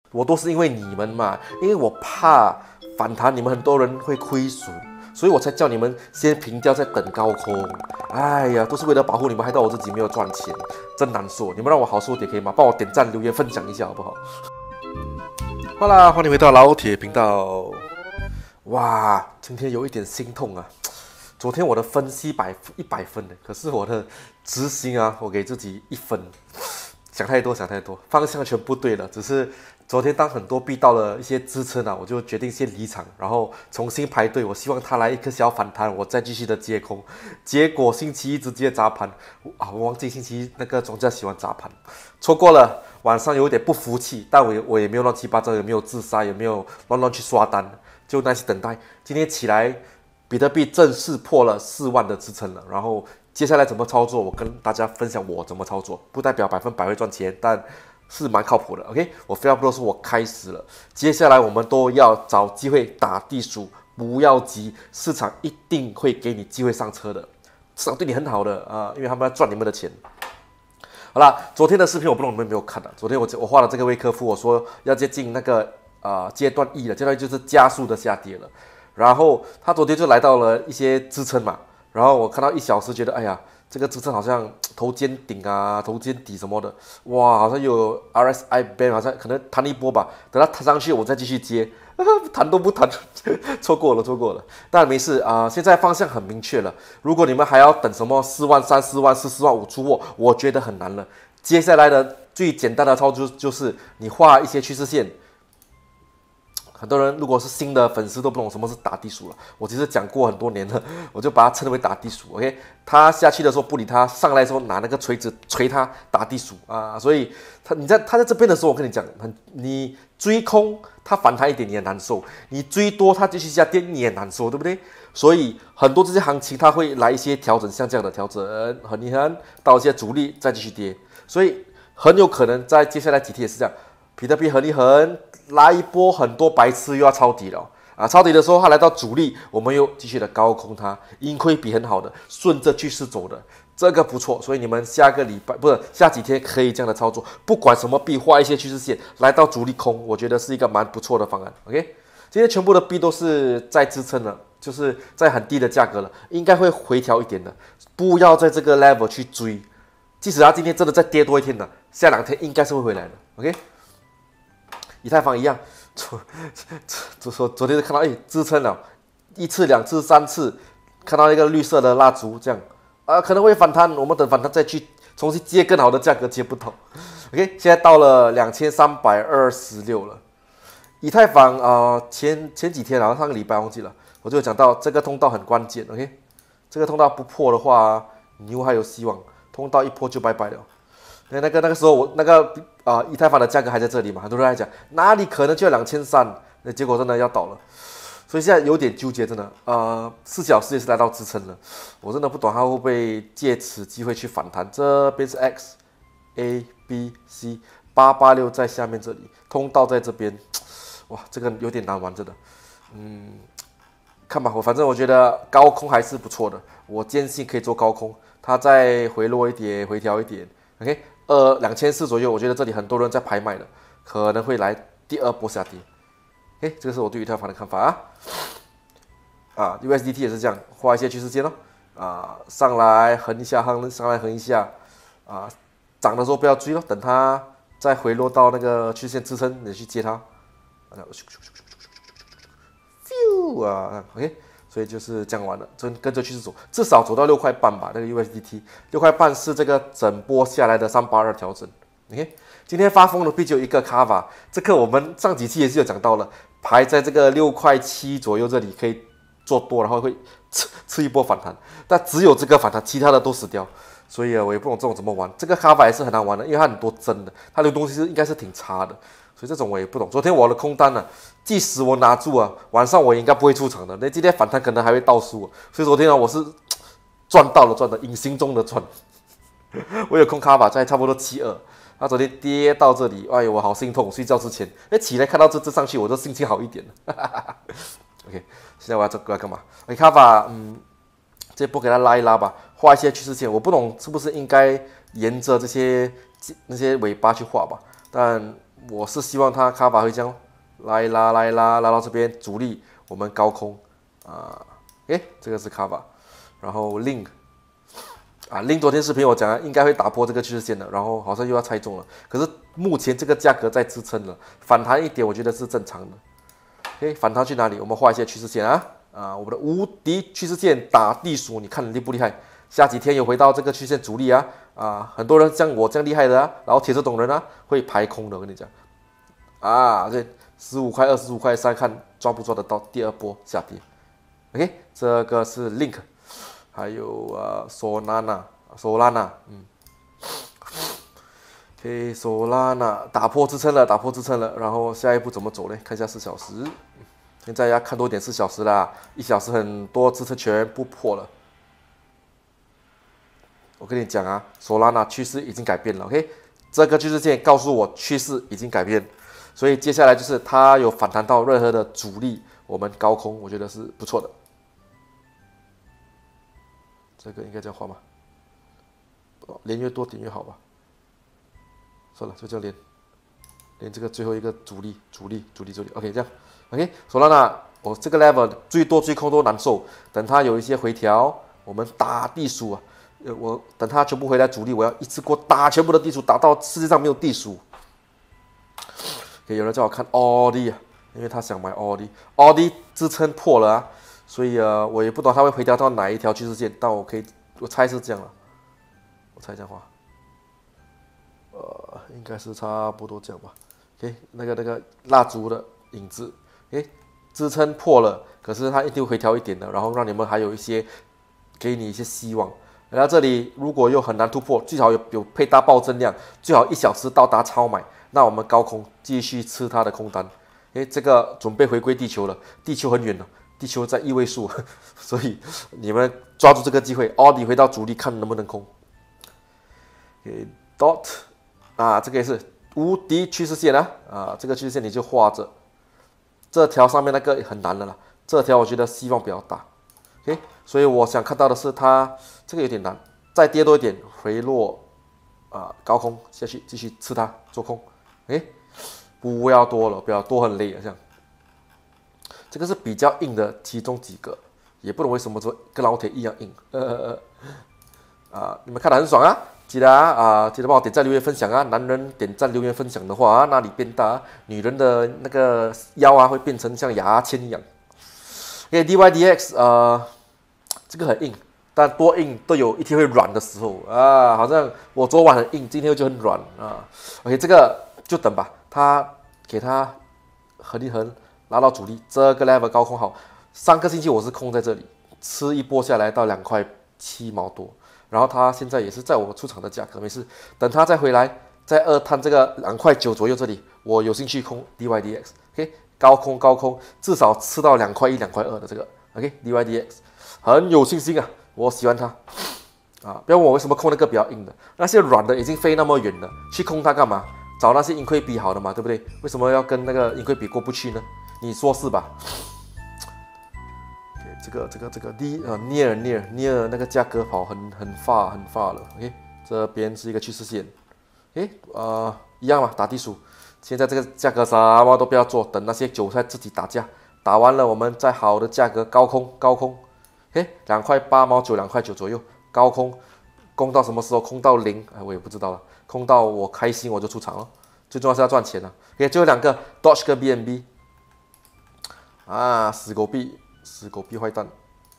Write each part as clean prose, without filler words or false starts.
我都是因为你们嘛，因为我怕反弹你们很多人会亏损，所以我才叫你们先平掉再等高空。哎呀，都是为了保护你们，害到我自己没有赚钱，真难受。你们让我好受点可以吗？帮我点赞、留言、分享一下好不好？好啦，欢迎回到老铁频道。哇，今天有一点心痛啊！昨天我的分析100分的，可是我的执行啊，我给自己1分。想太多，方向全部对了，只是昨天当很多币到了一些支撑啊，我就决定先离场，然后重新排队。我希望它来一个小反弹，我再继续的接空。结果星期一直接砸盘啊！我忘记星期一那个庄家喜欢砸盘，错过了。晚上有点不服气，但我也没有乱七八糟，也没有自杀，也没有乱去刷单，就耐心等待。今天起来，比特币正式破了4万的支撑了，然后接下来怎么操作，我跟大家分享我怎么操作，不代表100%会赚钱，但是蛮靠谱的。OK， 我非要不说，我开始了。接下来我们都要找机会打地鼠，不要急，市场一定会给你机会上车的，市场对你很好的啊，因为他们要赚你们的钱。好啦，昨天的视频我不知道你们有没有看啊？昨天我画了这个微科夫，我说要接近那个阶段1了，阶段1就是加速的下跌了。然后他昨天就来到了一些支撑嘛，然后我看到1小时，觉得哎呀，这个支撑好像头肩顶啊、头肩底什么的，哇，好像有 RSI band， 好像可能弹一波吧。等它弹上去，我再继续接，弹都不弹，错过了。但没事啊，现在方向很明确了。如果你们还要等什么4万3、4万4、4万5出货，我觉得很难了。接下来的最简单的操作就是你画一些趋势线。很多人如果是新的粉丝都不懂什么是打地鼠了，我其实讲过很多年了，我就把它称为打地鼠。OK， 他下去的时候不理他，上来的时候拿那个锤子锤他打地鼠啊，所以他在这边的时候，我跟你讲，你追空他反弹一点你也难受，你追多他继续下跌你也难受，对不对？所以很多这些行情它会来一些调整，像这样的调整很到一些阻力再继续跌，所以很有可能在接下来几天也是这样，比特币横一横。来一波，很多白痴又要抄底了啊！抄底的时候，它来到主力，我们又继续的高空它，盈亏比很好的，顺着趋势走的，这个不错。所以你们下几天可以这样的操作，不管什么币，画一些趋势线来到主力空，我觉得是一个蛮不错的方案。OK， 今天全部的币都是在支撑了，就是在很低的价格了，应该会回调一点的，不要在这个 level 去追。即使它今天真的再跌多一天了，下2天应该是会回来的。OK。以太坊一样，昨天看到支撑了1次、2次、3次，看到一个绿色的蜡烛，这样可能会反弹，我们等反弹再去重新接更好的价格，接不到。OK， 现在到了2326了。以太坊前几天上个礼拜忘记了，我就讲到这个通道很关键。OK， 这个通道不破的话，牛还有希望，通道一破就拜拜了。那个时候我以太坊的价格还在这里嘛，很多人还讲哪里可能就要2300，那结果真的要倒了，所以现在有点纠结，真的4小时也是来到支撑了，我真的不懂它会不会借此机会去反弹。这边是 X A B C 886在下面这里，通道在这边，哇，这个有点难玩，真的，看吧，反正我觉得高空还是不错的，我坚信可以做高空，它再回落一点，回调一点 ，OK。2400左右，我觉得这里很多人在拍卖的，可能会来第2波下跌。这个是我对以太坊的看法USDT 也是这样，画一些趋势线上来横一下，上来横一下涨的时候不要追咯，等它再回落到那个趋势线支撑，你去接它。OK。所以就是这样玩的，跟着趋势走，至少走到6块半吧。那个 USDT 6块半是这个整波下来的382调整。OK， 今天发疯的币就一个 Kava， 这个我们上几期也是有讲到了，排在这个6块7左右这里可以做多，然后会吃一波反弹，但只有这个反弹，其他的都死掉。所以我也不懂这种怎么玩，这个 Kava 也是很难玩的，因为它很多针的，它的东西应该是挺差的。所以这种我也不懂。昨天我的空单即使我拿住晚上我应该不会出场的。那今天反弹可能还会倒输所以昨天我是赚的，隐形中的赚。我有空卡吧，在差不多72，他昨天跌到这里，哎呦，我好心痛。睡觉之前，起来看到这上去，我就心情好一点了。OK， 现在我要干嘛？卡吧，这波给它拉一拉吧，画一些趋势线。我不懂是不是应该沿着那些尾巴去画吧，但我是希望它卡法会这样拉到这边阻力，我们高空这个是卡法，然后 link。link 昨天视频我讲应该会打破这个趋势线的，然后好像又要猜中了。可是目前这个价格在支撑了，反弹一点我觉得是正常的。反弹去哪里？我们画一下趋势线我们的无敌趋势线打地鼠，你看厉不厉害？下几天有回到这个趋势线阻力很多人像我这样厉害的然后铁石懂人会排空的，我跟你讲这15块、25块3看抓不抓得到第二波下跌。OK， 这个是 link。还有Solana， Solana 打破支撑了，然后下一步怎么走呢？看一下4小时，现在要看多一点4小时啦，1小时很多支撑全部破了。我跟你讲Solana 趋势已经改变了 ，OK， 这个趋势线告诉我趋势已经改变，所以接下来就是它有反弹到任何的阻力，我们高空我觉得是不错的。这个应该这样画吗？连越多点越好吧。算了，就这样连这个最后一个阻力 ，OK， 这样 ，OK， 说到那，我这个 level 最多最空都难受，等它有一些回调，我们打地鼠我等它全部回来阻力，我要一次过打全部的地鼠，打到世界上没有地鼠。有人叫我看 Audi 因为他想买 Audi 支撑破了所以我也不懂它会回调到哪一条趋势线，但我猜是这样了，我猜这样画，应该是差不多这样吧。OK， 那个蜡烛的影子，支撑破了，可是它一定会回调一点的，然后让你们还有一些给你一些希望。然后这里如果又很难突破，最好有配大暴增量，最好1小时到达超买，那我们高空继续吃它的空单。这个准备回归地球了，地球很远了。地球在1位数，所以你们抓住这个机会 ，Audi 回到主力，看能不能空。Dot 这个也是无敌趋势线这个趋势线你就画着，这条上面那个很难了啦，这条我觉得希望比较大。所以我想看到的是它这个有点难，再跌多一点，回落高空下去，继续吃它做空。不要多了，不要多很累这样。这个是比较硬的其中几个，也不懂为什么跟老铁一样硬。你们看得很爽记得记得帮我点赞留言分享男人点赞留言分享的话哪里变大女人的那个腰会变成像牙签一样。DYDX 这个很硬，但多硬都有一天会软的时候好像我昨晚很硬，今天就很软OK， 这个就等吧，给它横一横。拉到主力，这个 level 高空好。上个星期我是空在这里，吃一波下来到2块7毛多，然后它现在也是在我出场的价格，没事。等它再回来，再探这个2块9左右这里，我有兴趣空 DYDX。OK， 高空至少吃到2块1、2块2的这个 OK，DYDX 很有信心我喜欢它不要问我为什么空那个比较硬的，那些软的已经飞那么远了，去空它干嘛？找那些盈亏比好的嘛，对不对？为什么要跟那个盈亏比过不去呢？你说是吧？这个 near 那个价格跑很发了。OK， 这边是一个趋势线。一样嘛，打地鼠。现在这个价格什么都不要做，等那些韭菜自己打架，打完了我们再好的价格高空。2块8毛9、2块9左右高空，空到什么时候？空到0，我也不知道了。空到我开心我就出场了，最重要是要赚钱了。最后2个 Dodge 跟 BNB。死狗币坏蛋，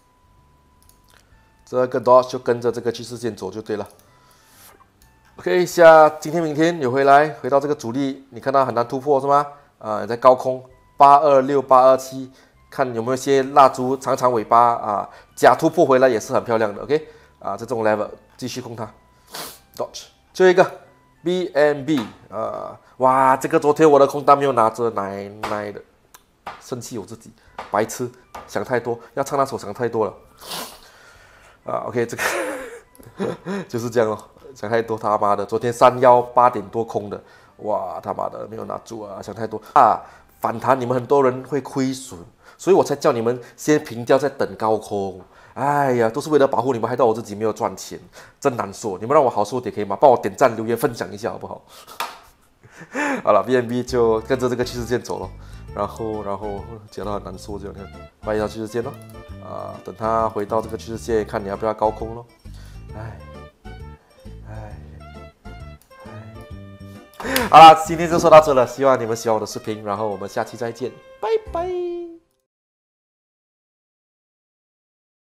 这个 Dodge 就跟着这个趋势线走就对了。OK， 今天明天有回到这个主力，你看到很难突破是吗？在高空826、827，看有没有一些蜡烛长尾巴假突破回来也是很漂亮的。OK， 这种 level 继续空它。Dodge， 最后一个 BNB 哇，这个昨天我的空单没有拿着，奶的。生气我自己，白痴，想太多，要唱那首想太多了。OK， 这个就是这样咯，想太多，他妈的，昨天318点多空的，哇，他妈的没有拿住想太多反弹你们很多人会亏损，所以我才叫你们先平掉再等高空。哎呀，都是为了保护你们，害到我自己没有赚钱，真难受。你们让我好受点可以吗？帮我点赞、留言、分享一下好不好？ 好了 ，BNB 就跟着这个趋势线走了，然后讲到很难说这样，看一条趋势线咯，等它回到这个趋势线，看你要不要高空咯。好了，今天就说到这了，希望你们喜欢我的视频，然后我们下期再见，拜拜。